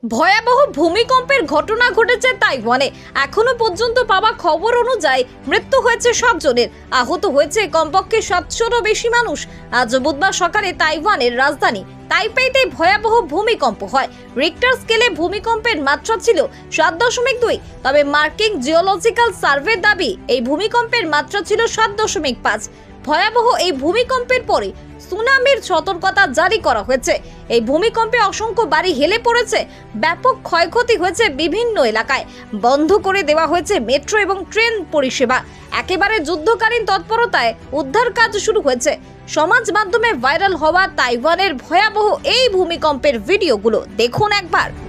ভয়াবহ ভূমিকম্পের ঘটনা ঘটেছে তাইওয়ানে। এখনো পর্যন্ত পাওয়া খবর অনুযায়ী মৃত্যু হয়েছে 7 জনের, আহত হয়েছে কমপক্ষে 700-রও বেশি মানুষ। আজ বুধবার সকালে তাইওয়ানের রাজধানী তাইপেইতে ভয়াবহ ভূমিকম্প হয়। রিক্টার স্কেলে ভূমিকম্পের মাত্রা ছিল 7.2, তবে মার্কিন জিওলজিক্যাল সার্ভের দাবি এই ভূমিকম্পের মাত্রা ছিল 7.5। ভয়াবহ এই ভূমিকম্পের পরে সুনামির সতর্কতা জারি করা হয়েছে। এই ভূমিকম্পে অসংখ্য বাড়ি হেলে পড়েছে, ব্যাপক ক্ষয়ক্ষতি হয়েছে বিভিন্ন এলাকায়, বন্ধ করে দেওয়া হয়েছে মেট্রো এবং ট্রেন পরিষেবা। একেবারে যুদ্ধকালীন তৎপরতায় উদ্ধার কাজ শুরু হয়েছে। সমাজ মাধ্যমে ভাইরাল হওয়া তাইওয়ানের ভয়াবহ এই ভূমিকম্পের ভিডিওগুলো দেখুন একবার।